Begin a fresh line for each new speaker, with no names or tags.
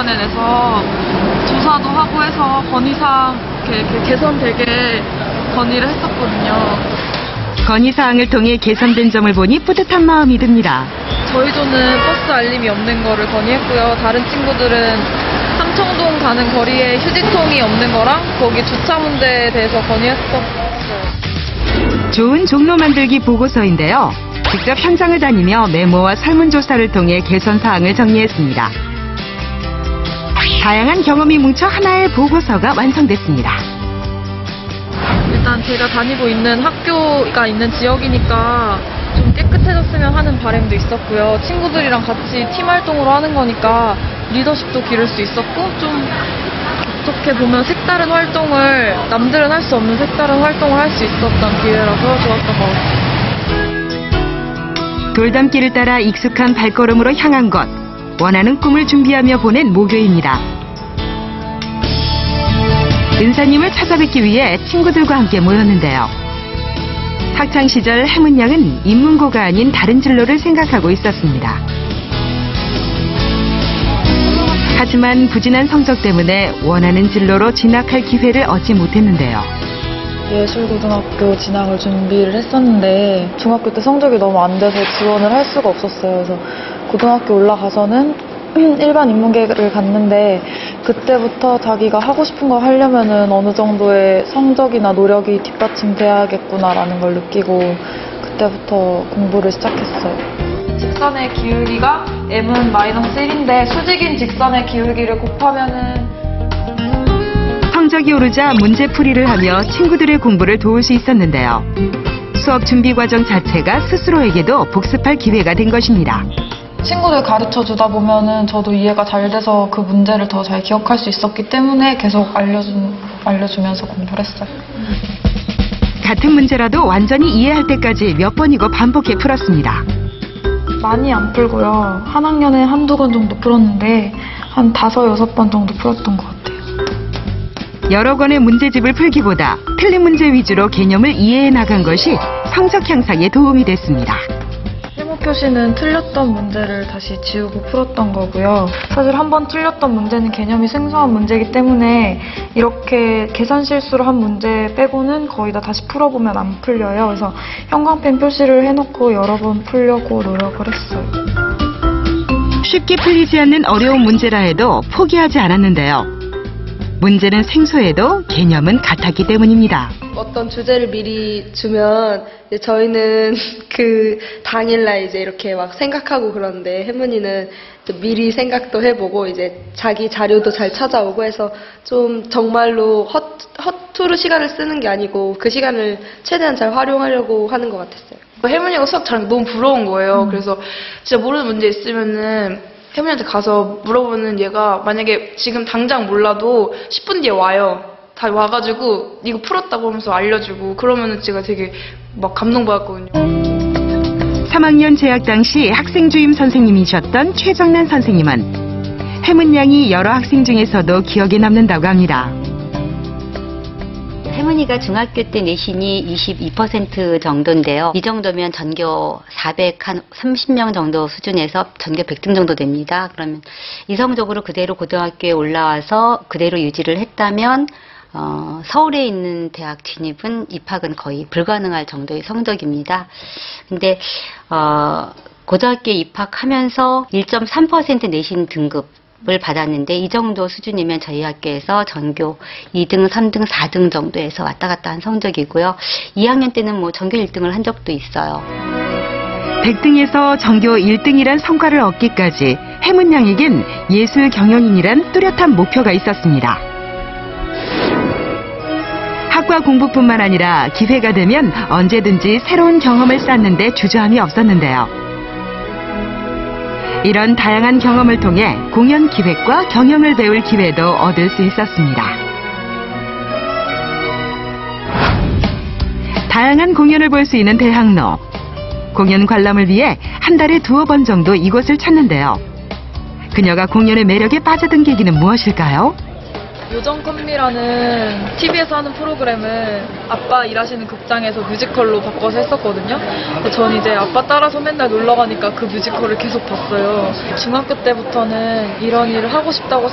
기관에 내서 조사도 하고 해서 건의사항 이렇게 개선되게 건의를 했었거든요.
건의사항을 통해 개선된 점을 보니 뿌듯한 마음이 듭니다.
저희 조는 버스 알림이 없는 거를 건의했고요. 다른 친구들은 삼청동 가는 거리에 휴지통이 없는 거랑 거기 주차 문제에 대해서 건의했었어요.
좋은 종로 만들기 보고서인데요. 직접 현장을 다니며 메모와 설문조사를 통해 개선 사항을 정리했습니다. 다양한 경험이 뭉쳐 하나의 보고서가 완성됐습니다.
일단 제가 다니고 있는 학교가 있는 지역이니까 좀 깨끗해졌으면 하는 바람도 있었고요. 친구들이랑 같이 팀 활동으로 하는 거니까 리더십도 기를 수 있었고, 좀 어떻게 보면 색다른 활동을, 남들은 할 수 없는 색다른 활동을 할 수 있었던 기회라서 좋았던 것 같아요.
돌담길을 따라 익숙한 발걸음으로 향한 곳, 원하는 꿈을 준비하며 보낸 목요입니다. 은사님을 찾아뵙기 위해 친구들과 함께 모였는데요. 학창시절 해문 양은 인문고가 아닌 다른 진로를 생각하고 있었습니다. 하지만 부진한 성적 때문에 원하는 진로로 진학할 기회를 얻지 못했는데요.
예술고등학교 진학을 준비를 했었는데 중학교 때 성적이 너무 안 돼서 지원을 할 수가 없었어요. 그래서 고등학교 올라가서는 일반 인문계를 갔는데 그때부터 자기가 하고 싶은 걸 하려면은 어느 정도의 성적이나 노력이 뒷받침돼야겠구나라는 걸 느끼고 그때부터 공부를 시작했어요. 직선의 기울기가 m은 마이너스 1인데 수직인 직선의 기울기를 곱하면은
성적이 오르자 문제풀이를 하며 친구들의 공부를 도울 수 있었는데요. 수업 준비 과정 자체가 스스로에게도 복습할 기회가 된 것입니다.
친구들 가르쳐 주다 보면은 저도 이해가 잘 돼서 그 문제를 더 잘 기억할 수 있었기 때문에 계속 알려주면서 공부를 했어요.
같은 문제라도 완전히 이해할 때까지 몇 번이고 반복해 풀었습니다.
많이 안 풀고요. 한 학년에 한두 권 정도 풀었는데 한 5, 6번 정도 풀었던 것 같아요.
여러 권의 문제집을 풀기보다 틀린 문제 위주로 개념을 이해해 나간 것이 성적 향상에 도움이 됐습니다.
세모 표시는 틀렸던 문제를 다시 지우고 풀었던 거고요. 사실 한 번 틀렸던 문제는 개념이 생소한 문제이기 때문에 이렇게 계산 실수를 한 문제 빼고는 거의 다 다시 풀어보면 안 풀려요. 그래서 형광펜 표시를 해놓고 여러 번 풀려고 노력을 했어요.
쉽게 풀리지 않는 어려운 문제라 해도 포기하지 않았는데요. 문제는 생소해도 개념은 같았기 때문입니다.
어떤 주제를 미리 주면 이제 저희는 그 당일날 이제 이렇게 막 생각하고 그러는데 혜문이는 또 미리 생각도 해보고 이제 자기 자료도 잘 찾아오고 해서 좀 정말로 허투루 시간을 쓰는 게 아니고 그 시간을 최대한 잘 활용하려고 하는 것 같았어요.
혜문이가 수학 잘하는 게 너무 부러운 거예요. 그래서 진짜 모르는 문제 있으면은 혜문이한테 가서 물어보는 얘가 만약에 지금 당장 몰라도 10분 뒤에 와요. 다 와가지고 이거 풀었다고 하면서 알려주고 그러면은 제가 되게 막 감동받았거든요.
3학년 재학 당시 학생 주임 선생님이셨던 최정란 선생님은 혜문 양이 여러 학생 중에서도 기억에 남는다고 합니다.
혜문이가 중학교 때 내신이 22% 정도인데요. 이 정도면 전교 430명 정도 수준에서 전교 100등 정도 됩니다. 그러면 이성적으로 그대로 고등학교에 올라와서 그대로 유지를 했다면 서울에 있는 대학 진입은 입학은 거의 불가능할 정도의 성적입니다. 근데 고등학교에 입학하면서 1.3% 내신 등급을 받았는데 이 정도 수준이면 저희 학교에서 전교 2등, 3등, 4등 정도에서 왔다 갔다 한 성적이고요. 2학년 때는 뭐 전교 1등을 한 적도 있어요.
100등에서 전교 1등이란 성과를 얻기까지 혜문 양에겐 예술 경영인이란 뚜렷한 목표가 있었습니다. 학과 공부뿐만 아니라 기회가 되면 언제든지 새로운 경험을 쌓는 데 주저함이 없었는데요. 이런 다양한 경험을 통해 공연 기획과 경영을 배울 기회도 얻을 수 있었습니다. 다양한 공연을 볼 수 있는 대학로. 공연 관람을 위해 한 달에 2번 정도 이곳을 찾는데요. 그녀가 공연의 매력에 빠져든 계기는 무엇일까요?
요정컴미라는 TV에서 하는 프로그램을 아빠 일하시는 극장에서 뮤지컬로 바꿔서 했었거든요. 근데 전 이제 아빠 따라서 맨날 놀러 가니까 그 뮤지컬을 계속 봤어요. 중학교 때부터는 이런 일을 하고 싶다고